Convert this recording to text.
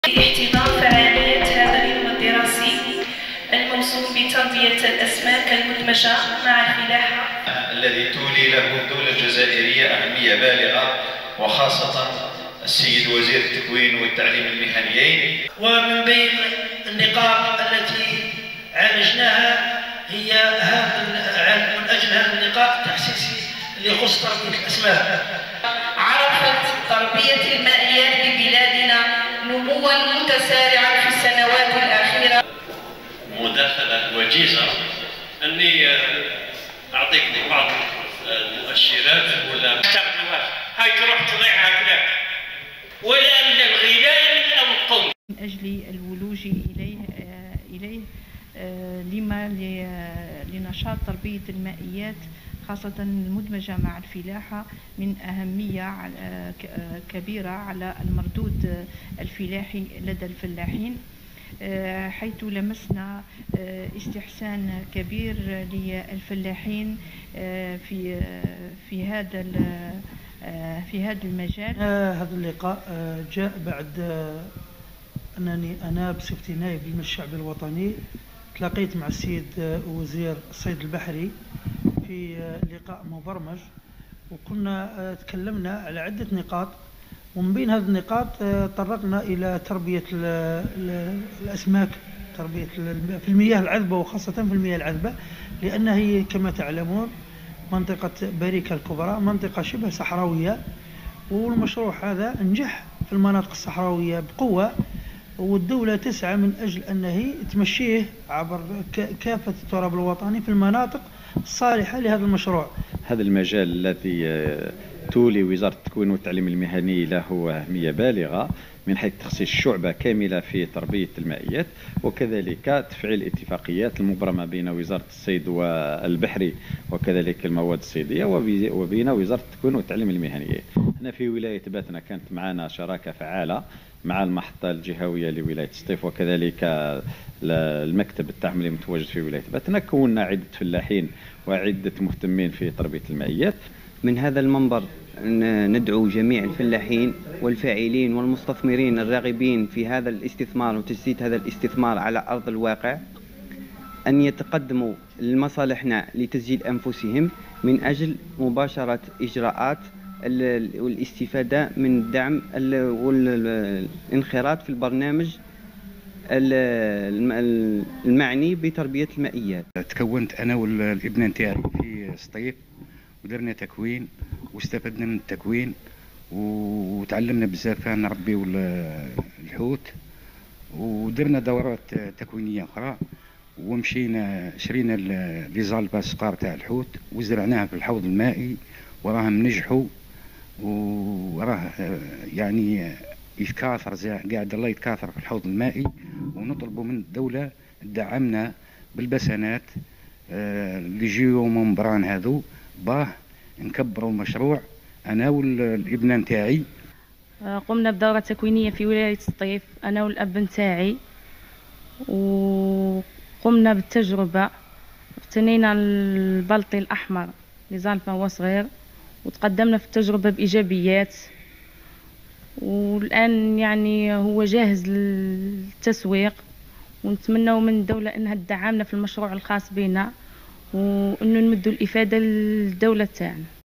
لاحتضان فعالية هذا اليوم الدراسي الموسوم بتربية الأسماك المدمجة مع الفلاحة، الذي تولي له الدولة الجزائرية أهمية بالغة، وخاصة السيد وزير التكوين والتعليم المهنيين. ومن بين النقاط التي عالجناها هي من أجل هذا اللقاء التحسيسي اللي يخص تربية الأسماك. عرفت تربية المائيات ببلادنا نموا متسارعا في السنوات الأخيرة. مداخلة وجيزة أني أعطيك بعض المؤشرات ولا تستخدمها هاي تروح تضيع هكذا ولا الغذاء أو القوم من أجل الولوج إليه لنشاط تربية المائيات خاصة المدمجة مع الفلاحة من أهمية كبيرة على المردود الفلاحي لدى الفلاحين، حيث لمسنا استحسان كبير للفلاحين في هذا المجال. هذا اللقاء جاء بعد أنني أنا بصفتي نائب المجلس الشعبي الوطني تلاقيت مع السيد وزير الصيد البحري في لقاء مبرمج، وكنا تكلمنا على عدة نقاط، ومن بين هذه النقاط طرقنا إلى تربية الأسماك، تربية في المياه العذبة، وخاصة في المياه العذبة، لأنها هي كما تعلمون منطقة باريكا الكبرى منطقة شبه صحراوية، والمشروع هذا نجح في المناطق الصحراوية بقوة، والدولة تسعى من أجل أنها تمشيه عبر كافة التراب الوطني في المناطق الصالحة لهذا المشروع. هذا المجال الذي تولي وزارة التكوين والتعليم المهني له أهمية بالغة من حيث تخصيص شعبة كاملة في تربية المائيات، وكذلك تفعيل الاتفاقيات المبرمة بين وزارة الصيد والبحري وكذلك المواد الصيدية وبين وزارة التكوين والتعليم المهني. هنا في ولاية باتنا كانت معنا شراكة فعالة مع المحطة الجهوية لولاية سطيف وكذلك المكتب التعملي المتواجد في ولاية باتنا. كونا عدة فلاحين وعدة مهتمين في تربية المائيات. من هذا المنبر ندعو جميع الفلاحين والفاعلين والمستثمرين الراغبين في هذا الاستثمار وتجسيد هذا الاستثمار على أرض الواقع أن يتقدموا لمصالحنا لتسجيل أنفسهم من أجل مباشرة إجراءات والاستفادة من الدعم والانخراط في البرنامج المعني بتربية المائيات. تكونت أنا والابن نتاعي في سطيف ودرنا تكوين واستفدنا من التكوين وتعلمنا بزاف نربيو الحوت، ودرنا دورات تكوينية أخرى، ومشينا شرينا لي زالبا صغار تاع الحوت وزرعناها في الحوض المائي وراهم نجحوا، وراه يعني يتكاثر قاعد الله يتكاثر في الحوض المائي، ونطلبوا من الدولة تدعمنا بالبسنات اللي يجيو ممبران هذو باه نكبروا المشروع انا والابن نتاعي. قمنا بدورة تكوينية في ولاية سطيف انا والاب نتاعي، وقمنا بالتجربة، اقتنينا البلطي الاحمر لزالفا وصغير، وتقدمنا في التجربة بإيجابيات، والآن يعني هو جاهز للتسويق، ونتمنى من الدولة أنها تدعمنا في المشروع الخاص بنا، وأنه نمدوا الإفادة للدولة تاعنا.